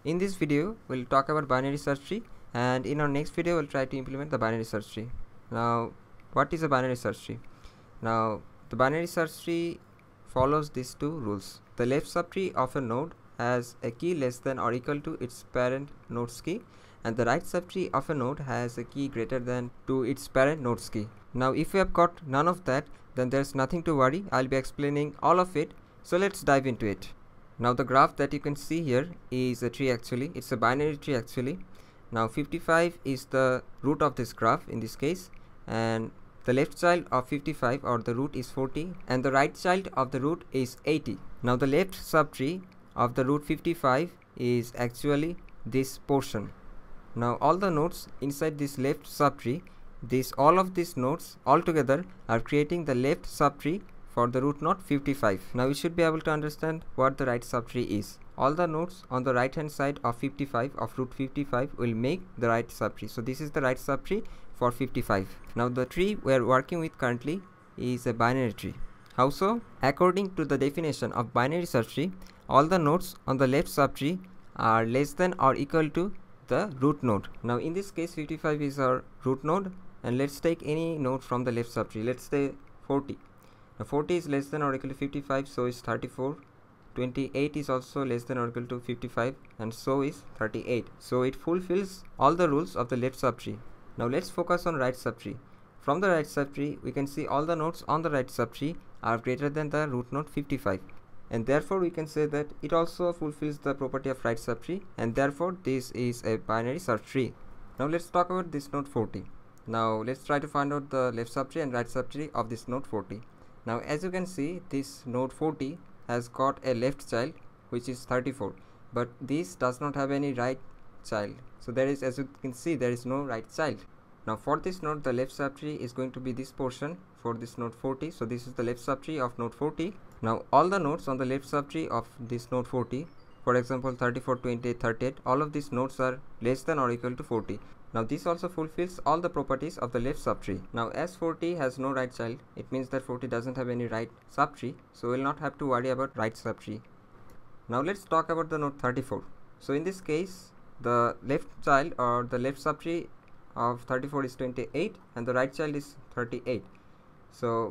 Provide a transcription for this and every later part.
In this video, we'll talk about binary search tree, and in our next video, we'll try to implement the binary search tree. Now, what is a binary search tree? Now, the binary search tree follows these two rules. The left subtree of a node has a key less than or equal to its parent node's key, and the right subtree of a node has a key greater than to its parent node's key. Now, if we have got none of that, then there's nothing to worry. I'll be explaining all of it, so let's dive into it. Now the graph that you can see here is a tree actually. It's a binary tree actually. Now 55 is the root of this graph in this case, and the left child of 55 or the root is 40 and the right child of the root is 80. Now the left subtree of the root 55 is actually this portion. Now all the nodes inside this left subtree, all of these nodes all together are creating the left subtree for the root node 55. Now we should be able to understand what the right subtree is. All the nodes on the right hand side of 55 of root 55 will make the right subtree. So this is the right subtree for 55. Now the tree we are working with currently is a binary tree. How so? According to the definition of binary search tree, all the nodes on the left subtree are less than or equal to the root node. Now in this case 55 is our root node, and let's take any node from the left subtree. Let's say 40. Now 40 is less than or equal to 55, so is 34. 28 is also less than or equal to 55, and so is 38. So it fulfills all the rules of the left subtree. Now let's focus on right subtree. From the right subtree, we can see all the nodes on the right subtree are greater than the root node 55, and therefore we can say that it also fulfills the property of right subtree, and therefore this is a binary search tree. Now let's talk about this node 40. Now let's try to find out the left subtree and right subtree of this node 40. Now as you can see, this node 40 has got a left child which is 34, but this does not have any right child. So there is, as you can see, there is no right child. Now for this node, the left subtree is going to be this portion for this node 40. So this is the left subtree of node 40. Now all the nodes on the left subtree of this node 40, for example 34, 28, 38, all of these nodes are less than or equal to 40. Now this also fulfills all the properties of the left subtree. Now as 40 has no right child, it means that 40 doesn't have any right subtree, so we'll not have to worry about right subtree. Now let's talk about the node 34. So in this case, the left child or the left subtree of 34 is 28 and the right child is 38. So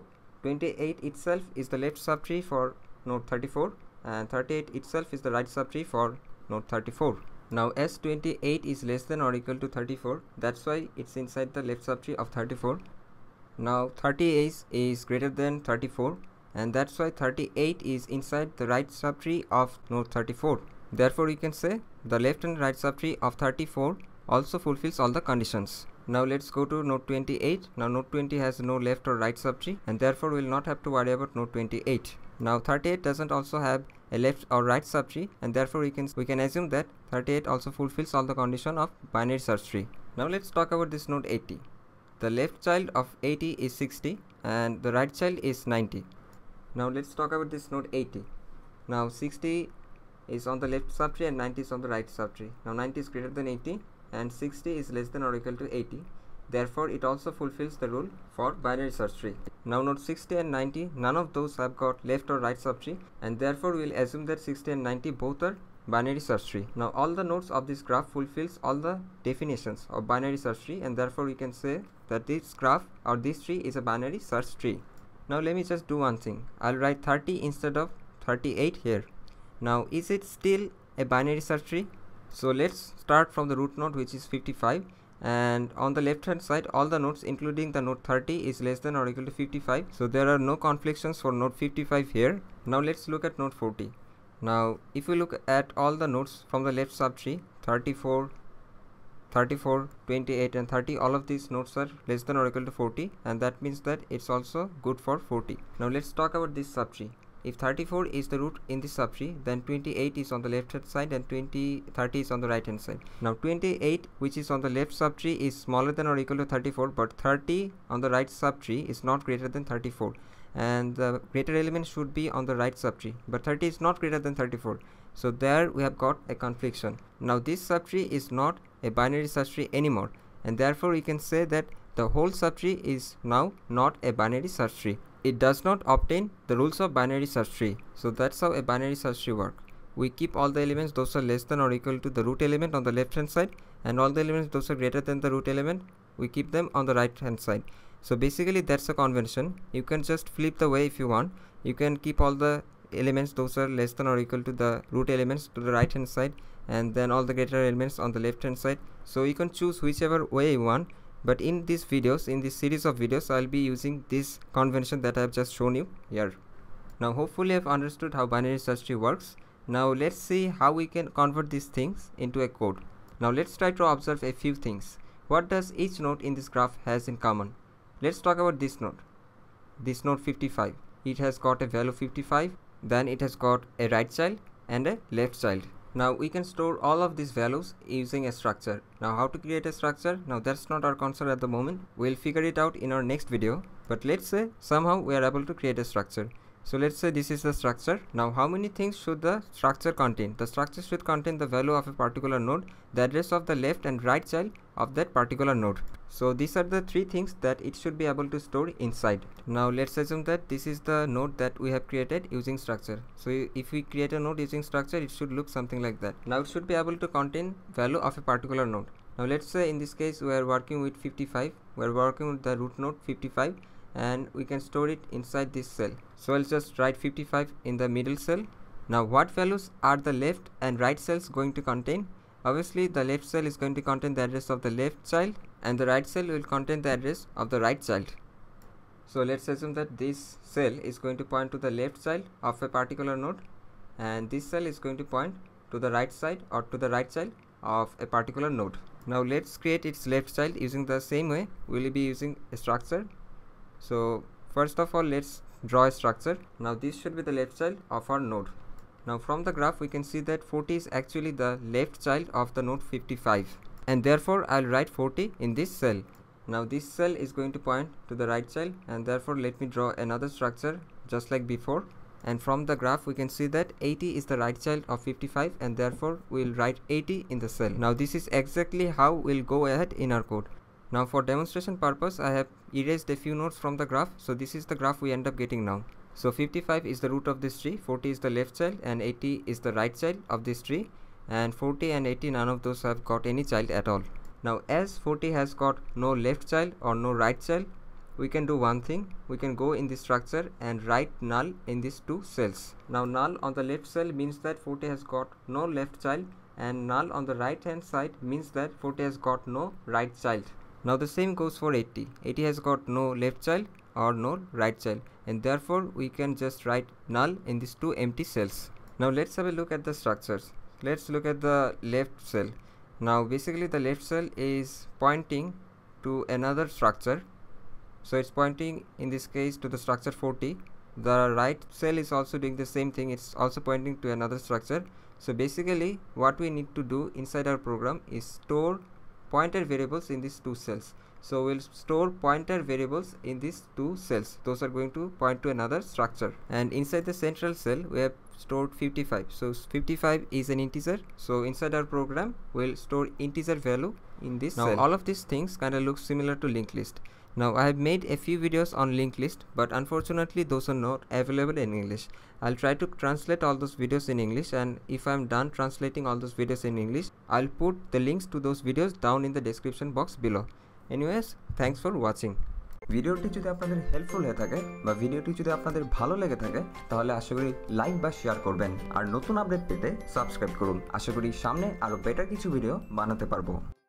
28 itself is the left subtree for node 34, and 38 itself is the right subtree for node 34. Now as 28 is less than or equal to 34, that's why it's inside the left subtree of 34. Now 38 is greater than 34, and that's why 38 is inside the right subtree of node 34. Therefore we can say the left and right subtree of 34 also fulfills all the conditions. Now let's go to node 28. Now node 20 has no left or right subtree, and therefore we will not have to worry about node 28. Now 38 doesn't also have a left or right subtree, and therefore we can assume that 38 also fulfills all the condition of binary search tree. Now let's talk about this node 80. The left child of 80 is 60 and the right child is 90. Now let's talk about this node 80. Now 60 is on the left subtree and 90 is on the right subtree. Now 90 is greater than 80 and 60 is less than or equal to 80. Therefore it also fulfills the rule for binary search tree. Now node 60 and 90, none of those have got left or right subtree, and therefore we will assume that 60 and 90 both are binary search tree. Now all the nodes of this graph fulfills all the definitions of binary search tree, and therefore we can say that this graph or this tree is a binary search tree. Now let me just do one thing. I'll write 30 instead of 38 here. Now is it still a binary search tree? So let's start from the root node, which is 55, and on the left hand side all the nodes including the node 30 is less than or equal to 55, so there are no conflictions for node 55 here. Now let's look at node 40. Now if we look at all the nodes from the left subtree, 34, 28 and 30, all of these nodes are less than or equal to 40, and that means that it's also good for 40. Now let's talk about this subtree. If 34 is the root in this subtree, then 28 is on the left hand side and 30 is on the right hand side. Now 28, which is on the left subtree, is smaller than or equal to 34, but 30 on the right subtree is not greater than 34, and the greater element should be on the right subtree, but 30 is not greater than 34. So there we have got a confliction. Now this subtree is not a binary search tree anymore, and therefore we can say that the whole subtree is now not a binary search tree. It does not obtain the rules of binary search tree. So that's how a binary search tree works. we keep all the elements those are less than or equal to the root element on the left hand side, and all the elements those are greater than the root element, we keep them on the right hand side. So basically that's a convention. You can just flip the way if you want. You can keep all the elements those are less than or equal to the root elements to the right hand side, and then all the greater elements on the left hand side. So you can choose whichever way you want, but in these videos, in this series of videos, I'll be using this convention that I have just shown you here. Now hopefully I've understood how binary search tree works. Now let's see how we can convert these things into a code. Now let's try to observe a few things. What does each node in this graph has in common? Let's talk about this node 55. It has got a value 55, then it has got a right child and a left child. Now we can store all of these values using a structure. Now how to create a structure? Now that's not our concern at the moment. We'll figure it out in our next video. But let's say somehow we are able to create a structure. So let's say this is the structure. Now how many things should the structure contain? The structure should contain the value of a particular node, the address of the left and right child of that particular node. So these are the three things that it should be able to store inside. Now let's assume that this is the node that we have created using structure. So if we create a node using structure, it should look something like that. Now it should be able to contain value of a particular node. Now let's say in this case we are working with 55. We are working with the root node 55, and we can store it inside this cell. So I'll just write 55 in the middle cell. Now what values are the left and right cells going to contain? Obviously the left cell is going to contain the address of the left child, and the right cell will contain the address of the right child. So let's assume that this cell is going to point to the left child of a particular node, and this cell is going to point to the right side or to the right child of a particular node. Now let's create its left child using the same way. We'll be using a structure. So first of all, let's draw a structure. Now this should be the left child of our node. Now from the graph we can see that 40 is actually the left child of the node 55, and therefore I'll write 40 in this cell. Now this cell is going to point to the right child, and therefore let me draw another structure just like before. And from the graph we can see that 80 is the right child of 55, and therefore we'll write 80 in the cell. Now this is exactly how we'll go ahead in our code. Now for demonstration purpose, I have erased a few nodes from the graph. So this is the graph we end up getting now. So 55 is the root of this tree, 40 is the left child, and 80 is the right child of this tree. And 40 and 80, none of those have got any child at all. Now as 40 has got no left child or no right child, we can do one thing. We can go in this structure and write null in these two cells. Now null on the left cell means that 40 has got no left child, and null on the right hand side means that 40 has got no right child. Now the same goes for 80. 80 has got no left child or no right child, and therefore we can just write null in these two empty cells. Now let's have a look at the structures. Let's look at the left cell. Now basically the left cell is pointing to another structure. So it's pointing in this case to the structure 40. The right cell is also doing the same thing. It's also pointing to another structure. So basically what we need to do inside our program is store pointer variables in these two cells. So we'll store pointer variables in these two cells. Those are going to point to another structure. And inside the central cell we have stored 55. So 55 is an integer. So inside our program we'll store integer value in this cell. Now all of these things kind of look similar to linked list. Now I have made a few videos on linked list, but unfortunately those are not available in English. I'll try to translate all those videos in English, and if I'm done translating all those videos in English, I'll put the links to those videos down in the description box below. Anyways, thanks for watching. ভিডিওটি যদি আপনাদের helpful হয়ে থাকে বা ভিডিওটি যদি আপনাদের ভালো লেগে থাকে তাহলে আশা করি লাইক বা শেয়ার করবেন, আর নতুন আপডেট পেতে সাবস্ক্রাইব করুন। আশা করি সামনে আরো বেটার কিছু ভিডিও বানাতে পারবো।